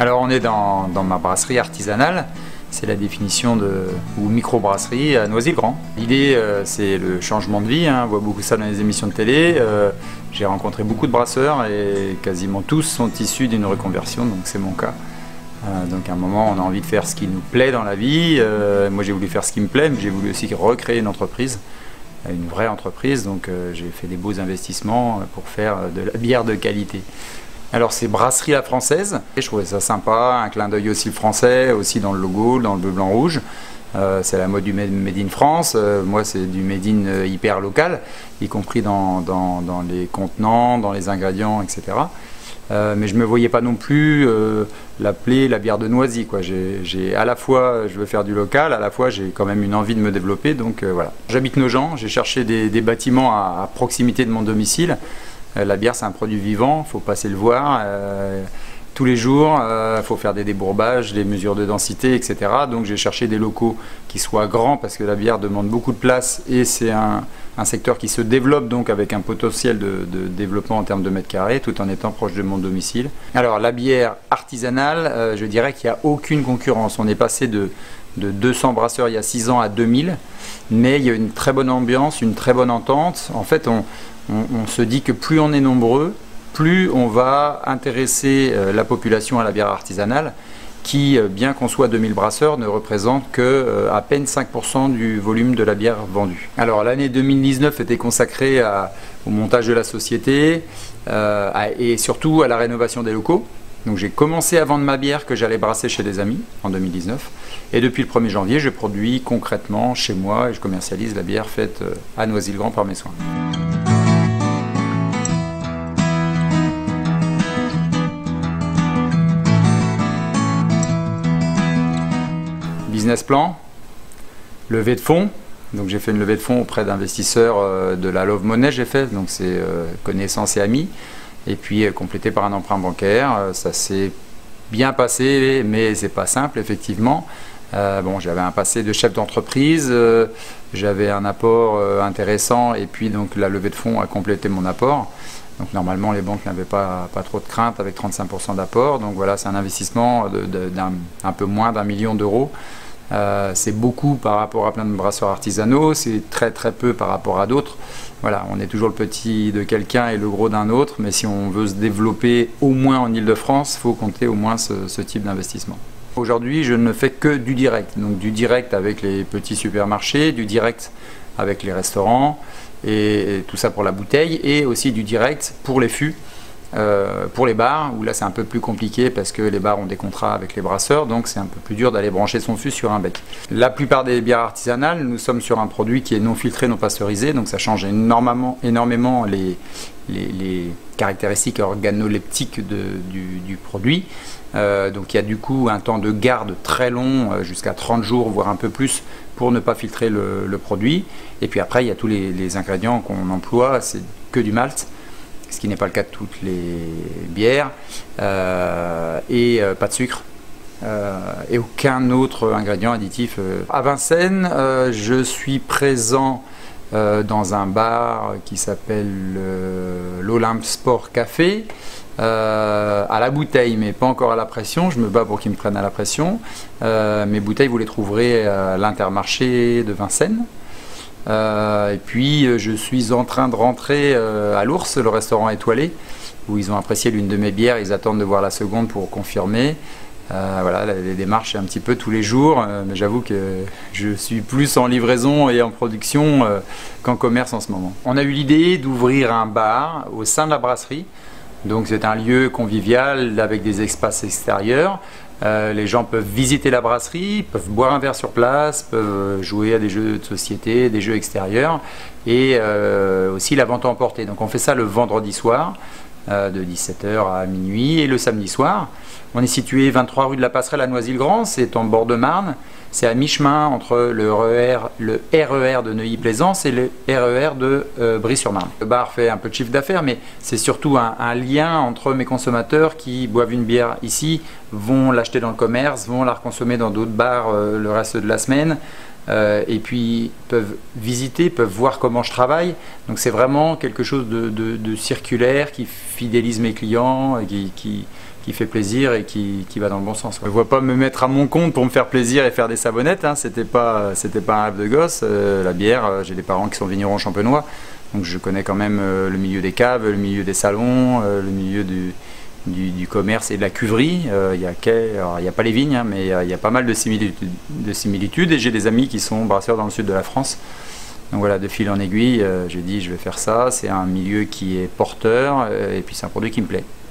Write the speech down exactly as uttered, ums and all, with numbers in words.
Alors on est dans, dans ma brasserie artisanale, c'est la définition de ou microbrasserie à Noisy-le-Grand. L'idée euh, c'est le changement de vie, hein. On voit beaucoup ça dans les émissions de télé. Euh, J'ai rencontré beaucoup de brasseurs et quasiment tous sont issus d'une reconversion, donc c'est mon cas. Euh, donc à un moment on a envie de faire ce qui nous plaît dans la vie. Euh, moi j'ai voulu faire ce qui me plaît, mais j'ai voulu aussi recréer une entreprise, une vraie entreprise, donc euh, j'ai fait des beaux investissements pour faire de la bière de qualité. Alors c'est Brasserie La Française, et je trouvais ça sympa, un clin d'œil aussi français, aussi dans le logo, dans le bleu, blanc, rouge. Euh, c'est la mode du Made in France, euh, moi c'est du Made in euh, hyper local, y compris dans, dans, dans les contenants, dans les ingrédients, et cetera. Euh, mais je ne me voyais pas non plus euh, l'appeler la bière de Noisy, quoi. J'ai à la fois, je veux faire du local, à la fois j'ai quand même une envie de me développer, donc euh, voilà. J'habite Nogent, j'ai cherché des, des bâtiments à, à proximité de mon domicile. Euh, la bière c'est un produit vivant, il faut passer le voir euh, tous les jours, il euh, faut faire des débourbages, des mesures de densité, et cetera. Donc j'ai cherché des locaux qui soient grands parce que la bière demande beaucoup de place et c'est un, un secteur qui se développe, donc avec un potentiel de, de développement en termes de mètres carrés tout en étant proche de mon domicile. Alors la bière artisanale, euh, je dirais qu'il n'y a aucune concurrence. On est passé de, de deux cents brasseurs il y a six ans à deux mille, mais il y a une très bonne ambiance, une très bonne entente. En fait on, on, on se dit que plus on est nombreux, plus on va intéresser euh, la population à la bière artisanale qui, euh, bien qu'on soit deux mille brasseurs, ne représente que euh, à peine cinq pour cent du volume de la bière vendue. Alors l'année deux mille dix-neuf était consacrée à, au montage de la société euh, à, et surtout à la rénovation des locaux. Donc j'ai commencé à vendre ma bière que j'allais brasser chez des amis en deux mille dix-neuf et depuis le premier janvier je produis concrètement chez moi et je commercialise la bière faite euh, à Noisy-le-Grand par mes soins. Business plan, levée de fonds, donc j'ai fait une levée de fonds auprès d'investisseurs euh, de la Love Money, j'ai fait, donc c'est euh, connaissances et amis, et puis euh, complété par un emprunt bancaire. Euh, ça s'est bien passé, mais c'est pas simple effectivement. Euh, bon, j'avais un passé de chef d'entreprise, euh, j'avais un apport euh, intéressant, et puis donc la levée de fonds a complété mon apport. Donc normalement les banques n'avaient pas, pas trop de crainte avec trente-cinq pour cent d'apport, donc voilà, c'est un investissement de, de, d'un un peu moins d'un million d'euros. Euh, c'est beaucoup par rapport à plein de brasseurs artisanaux, c'est très très peu par rapport à d'autres. Voilà, on est toujours le petit de quelqu'un et le gros d'un autre, mais si on veut se développer au moins en Île-de-France, il faut compter au moins ce, ce type d'investissement. Aujourd'hui, je ne fais que du direct, donc du direct avec les petits supermarchés, du direct avec les restaurants, et, et tout ça pour la bouteille, et aussi du direct pour les fûts. Euh, pour les bars, où là c'est un peu plus compliqué parce que les bars ont des contrats avec les brasseurs, donc c'est un peu plus dur d'aller brancher son fût sur un bec. La plupart des bières artisanales, nous sommes sur un produit qui est non filtré, non pasteurisé, donc ça change énormément, énormément les, les, les caractéristiques organoleptiques de, du, du produit. Euh, donc il y a du coup un temps de garde très long, jusqu'à trente jours, voire un peu plus, pour ne pas filtrer le, le produit. Et puis après, il y a tous les, les ingrédients qu'on emploie, c'est que du malt, ce qui n'est pas le cas de toutes les bières, euh, et euh, pas de sucre, euh, et aucun autre ingrédient additif. À Vincennes, euh, je suis présent euh, dans un bar qui s'appelle euh, l'Olympe Sport Café, euh, à la bouteille, mais pas encore à la pression. Je me bats pour qu'ils me prennent à la pression. Euh, mes bouteilles, vous les trouverez à l'Intermarché de Vincennes. Euh, et puis euh, je suis en train de rentrer euh, à l'Ours, le restaurant étoilé, où ils ont apprécié l'une de mes bières, ils attendent de voir la seconde pour confirmer. Euh, voilà, les démarches un petit peu tous les jours, euh, mais j'avoue que je suis plus en livraison et en production euh, qu'en commerce en ce moment. On a eu l'idée d'ouvrir un bar au sein de la brasserie, donc c'est un lieu convivial avec des espaces extérieurs. Euh, les gens peuvent visiter la brasserie, peuvent boire un verre sur place, peuvent jouer à des jeux de société, des jeux extérieurs, et euh, aussi la vente à emporter. Donc on fait ça le vendredi soir, euh, de dix-sept heures à minuit, et le samedi soir. On est situé vingt-trois rue de la Passerelle à Noisy-le-Grand, c'est en bord de Marne, c'est à mi-chemin entre le R E R, le R E R de Neuilly-Plaisance et le R E R de euh, Brie-sur-Marne. Le bar fait un peu de chiffre d'affaires, mais c'est surtout un, un lien entre mes consommateurs qui boivent une bière ici, vont l'acheter dans le commerce, vont la reconsommer dans d'autres bars euh, le reste de la semaine, euh, et puis peuvent visiter, peuvent voir comment je travaille. Donc c'est vraiment quelque chose de, de, de circulaire qui fidélise mes clients, et qui, qui qui fait plaisir et qui, qui va dans le bon sens. Je ne vois pas me mettre à mon compte pour me faire plaisir et faire des savonnettes, hein. C'était pas, c'était pas un rêve de gosse. Euh, la bière, euh, j'ai des parents qui sont vignerons champenois, donc je connais quand même euh, le milieu des caves, le milieu des salons, euh, le milieu du, du, du commerce et de la cuverie. Il euh, n'y a, a pas les vignes, hein, mais il y, y a pas mal de similitudes, de similitudes et j'ai des amis qui sont brasseurs dans le sud de la France. Donc voilà, de fil en aiguille, euh, j'ai dit je vais faire ça, c'est un milieu qui est porteur euh, et puis c'est un produit qui me plaît.